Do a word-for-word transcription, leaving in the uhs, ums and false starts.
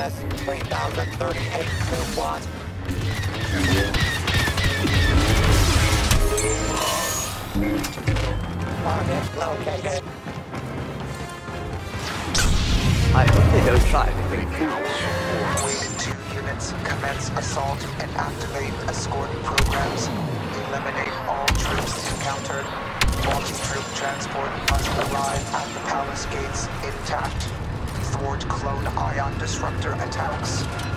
S three thousand thirty-eight to one. Target located. I hope they don't try anything foolish. Wave two units commence assault and activate escort programs. Eliminate all troops encountered. Multi-troop transport must arrive at the palace gates intact. Thwart clone ion disruptor attacks.